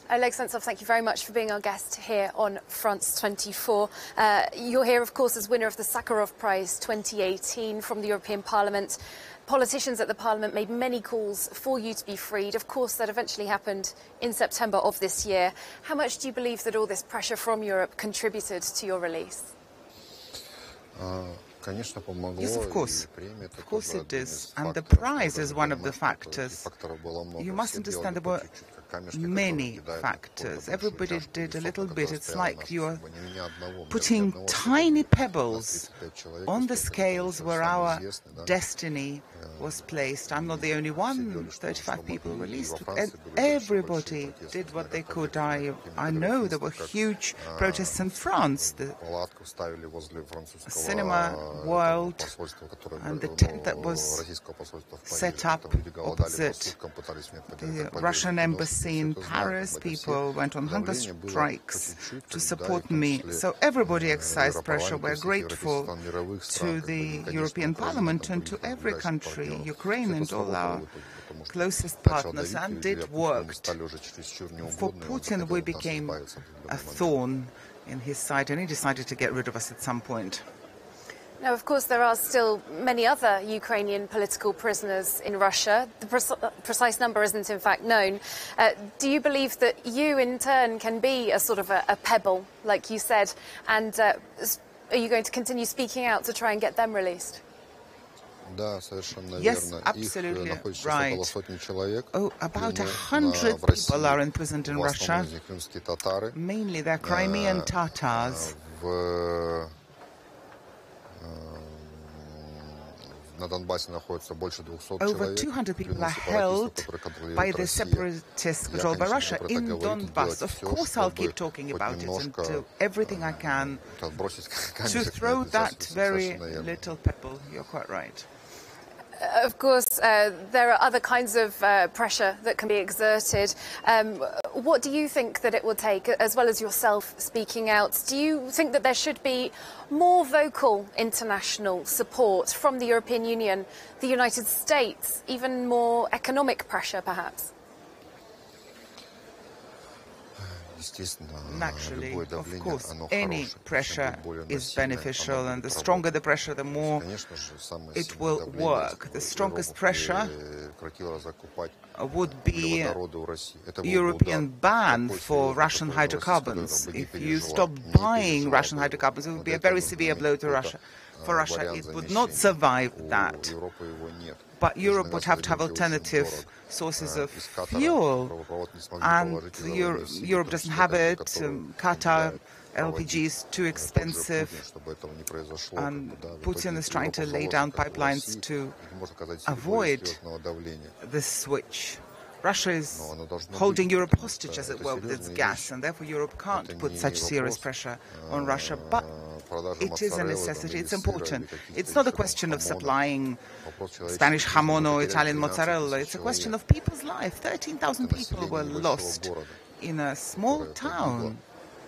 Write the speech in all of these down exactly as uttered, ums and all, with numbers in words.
Oleg Sentsov, thank you very much for being our guest here on France twenty-four. Uh, you're here, of course, as winner of the Sakharov Prize twenty eighteen from the European Parliament. Politicians at the Parliament made many calls for you to be freed. Of course, that eventually happened in September of this year. How much do you believe that all this pressure from Europe contributed to your release? Uh, Yes, of course. Of course it is. And the prize is one of the factors. You must understand there were many factors. Everybody did a little bit. It's like you're putting tiny pebbles on the scales where our destiny was placed. I'm not the only one. thirty-five people released. Everybody did what they could. I, I know there were huge protests in France. The cinema world and the tent that was set up opposite the Russian embassy in Paris. People went on hunger strikes to support me. So everybody exercised pressure. We're grateful to the European Parliament and to every country, Ukraine and all our closest partners, and it worked. For Putin, we became a thorn in his side, and he decided to get rid of us at some point. Now, of course, there are still many other Ukrainian political prisoners in Russia. The pre precise number isn't, in fact, known. Uh, do you believe that you, in turn, can be a sort of a, a pebble, like you said? And uh, are you going to continue speaking out to try and get them released? Yes, absolutely right. Oh, about a hundred people are imprisoned in Russia. Mainly they're Crimean Tatars. Over two hundred people are held by the separatists controlled by Russia in Donbass. Of course, I'll keep talking about it and do everything I can to throw that very little pebble. You're quite right. Of course, uh, there are other kinds of uh, pressure that can be exerted. Um, what do you think that it will take, as well as yourself speaking out? Do you think that there should be more vocal international support from the European Union, the United States, even more economic pressure, perhaps? Naturally, of course, any pressure is beneficial, and the stronger the pressure, the more it will work. The strongest pressure would be a European ban for Russian hydrocarbons. If you stop buying Russian hydrocarbons, it would be a very severe blow to Russia. For Russia, it would not survive that. But Europe would have to have alternative sources of fuel, and Euro Europe doesn't have it. Um, Qatar L P G is too expensive, and Putin is trying to lay down pipelines to avoid the switch. Russia is holding Europe hostage, as it were, with its gas, and therefore Europe can't put such serious pressure on Russia. But it is a necessity. It's important. It's not a question of supplying Spanish jamon or Italian mozzarella. It's a question of people's life. thirteen thousand people were lost in a small town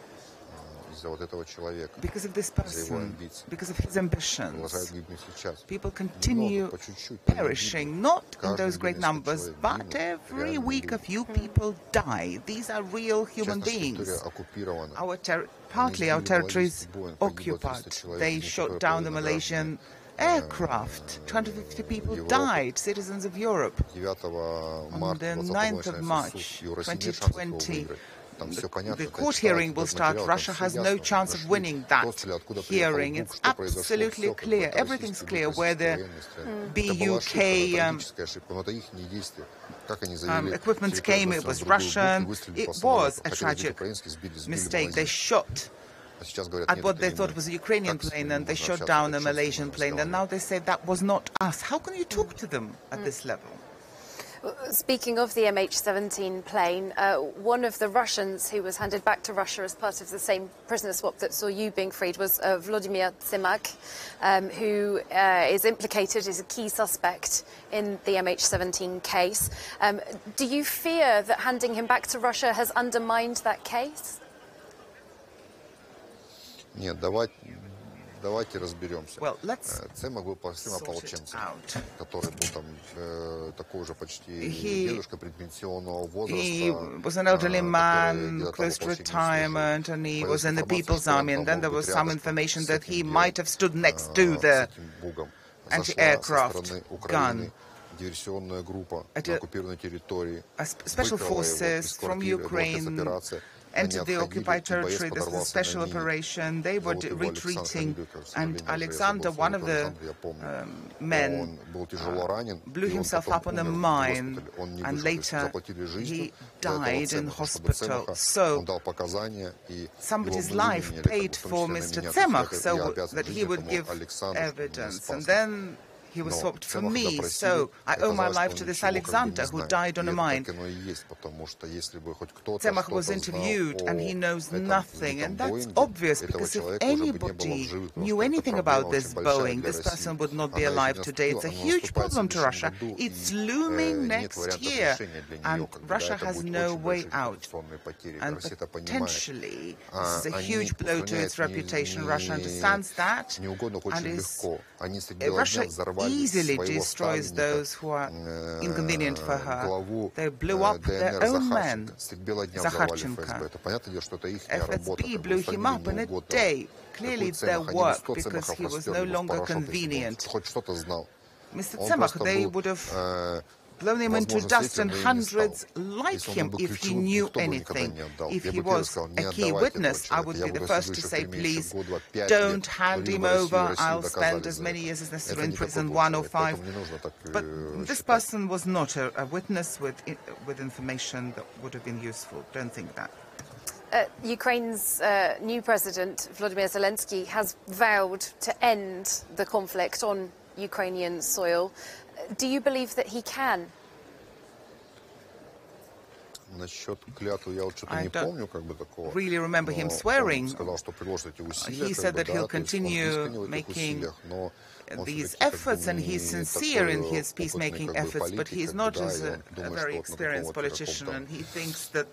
because of this person, because of his ambitions. People continue perishing, not in those great numbers, but every week a few people die. These are real human beings. Our ter partly our territory is occupied. They shot down the Malaysian aircraft. two hundred fifty people died, citizens of Europe. On the ninth of March twenty twenty, The, the court hearing will start. Russia has no chance of winning that hearing. It's absolutely clear. Everything's clear. Whether B U K um, um, equipment came, it was Russian. It was a tragic mistake. They shot at what they thought was a Ukrainian plane, and they shot down a Malaysian plane, and now they say that was not us. How can you talk to them at this level? Speaking of the M H seventeen plane, uh, one of the Russians who was handed back to Russia as part of the same prisoner swap that saw you being freed was uh, Vladimir Simak, um, who uh, is implicated, is a key suspect in the M H seventeen case. Um, do you fear that handing him back to Russia has undermined that case? Давайте разберемся. Well, let's Цемах был простым ополченцем, который был там такой же почти дедушка предпенсионного возраста. He was an elderly man, close to retirement, and he was in the People's Army. And then there was some information that he might have stood next to the anti-aircraft gun. Диверсионная группа at на оккупированной территории. Special forces from Ukraine entered the occupied territory. This was a special operation. They were retreating, and Alexander, one of the um, men, uh, blew himself up on a mine, and later he died in hospital. So somebody's life paid for Mister Tsemach so that he would give evidence. And then he was swapped for me, so I owe my life to this Alexander who died on a mine. Tsemach was interviewed and he knows nothing, and that's obvious because if anybody knew anything about this Boeing, this person would not be alive today. It's a huge problem to Russia. It's looming next year, and Russia has no way out. And potentially, this is a huge blow to its reputation. Russia understands that, and is, Russia easily destroys those who are inconvenient for her. They blew up their own men, Sakharchenko. F S B blew him up in a day. Clearly it's their work because he was no longer convenient. Mister Tsemach, they would have blown him into dust, and hundreds like him if he knew anything. If he was a key witness, I would be the first to say, please, don't hand him over. I'll spend as many years as necessary in prison, one or five. But this person was not a, a witness with, with information that would have been useful. Don't think that. Uh, Ukraine's uh, new president, Volodymyr Zelensky, has vowed to end the conflict on Ukrainian soil. Do you believe that he can? I don't really remember him swearing. He said that he'll continue making these efforts, and he's sincere in his peacemaking efforts, but he's not as a, a very experienced politician, and he thinks that,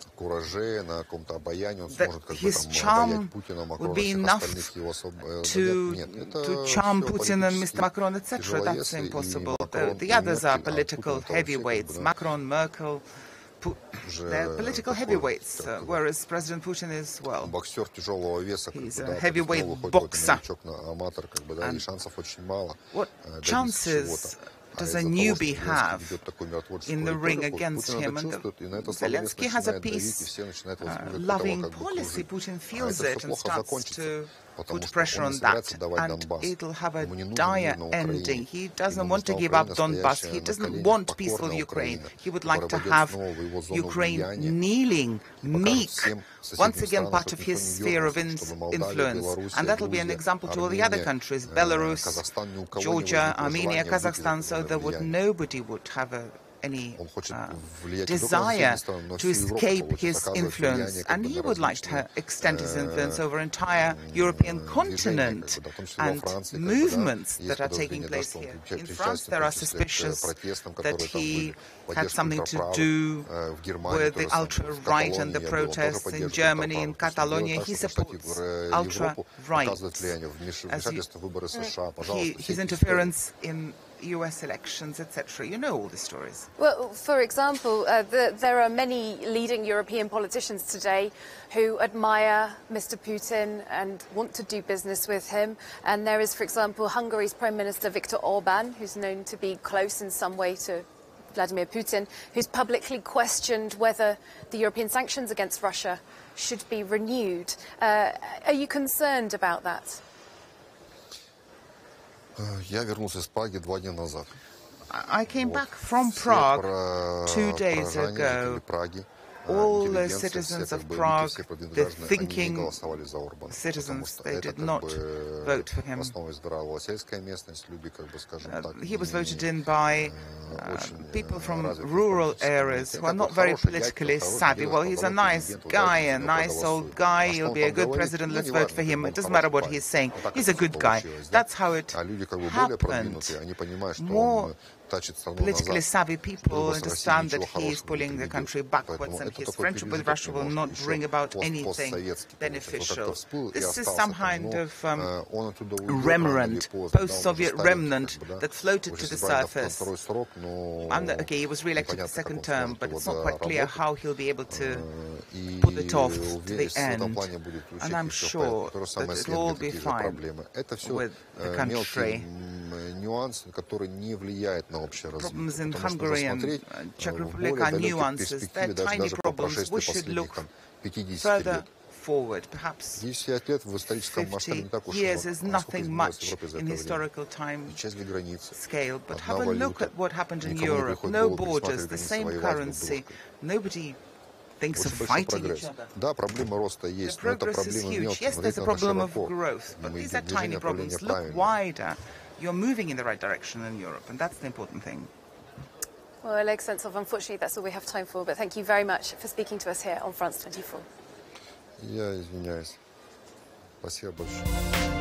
that his charm would be enough to, to charm Putin and Mister Macron, et cetera. That's impossible. The, the others are political heavyweights, Macron, Merkel. They're political heavyweights, uh, whereas President Putin is, well, he's a heavyweight boxer. And what chances does a newbie have in the ring against him? And Zelensky has a peace-loving uh, policy. Putin feels it and starts to put pressure on that, and it'll have a dire ending. He doesn't want to give up Donbass. He doesn't want peaceful Ukraine. He would like to have Ukraine kneeling, meek, once again part of his sphere of influence. And that'll be an example to all the other countries, Belarus, Georgia, Armenia, Kazakhstan, so that would, nobody would have a any uh, desire to escape his influence, and he would like to extend his influence over entire European continent and movements that are taking place here. In France, there are suspicions that he had something to do with the ultra-right and the protests in Germany, in Catalonia. He supports ultra-right, as he, he, his interference in U S elections, et cetera. You know all the stories. Well, for example, uh, the, there are many leading European politicians today who admire Mister Putin and want to do business with him. And there is, for example, Hungary's Prime Minister Viktor Orban, who's known to be close in some way to Vladimir Putin, who's publicly questioned whether the European sanctions against Russia should be renewed. Uh, are you concerned about that? I came back from Prague two days ago. All the citizens of Prague, the thinking citizens, they did not vote for him. Uh, he was voted in by uh, people from rural areas who are not very politically savvy. Well, he's a nice guy, a nice old guy. He'll be a good president. Let's vote for him. It doesn't matter what he's saying. He's a good guy. That's how it happened. More politically savvy people understand that he is pulling the country backwards, and his friendship with Russia will not bring about anything beneficial. This is some kind of um, remnant, post-Soviet remnant that floated to the surface. And, okay, he was re-elected the second term, but it's not quite clear how he'll be able to put it off to the end. And I'm sure that it will all be fine with the country. Problems in Hungary and Czech Republic are nuances. They're tiny problems. We should look further forward. Perhaps fifty years is nothing much in historical time scale. But have a look at what happened in Europe. No borders, the same currency. Nobody thinks of fighting each other. The progress is huge. Yes, there's a problem of growth, but these are tiny problems. Look wider. You're moving in the right direction in Europe, and that's the important thing. Well, Oleg Sentsov, unfortunately, that's all we have time for, but thank you very much for speaking to us here on France twenty-four. Я извиняюсь. Спасибо большое.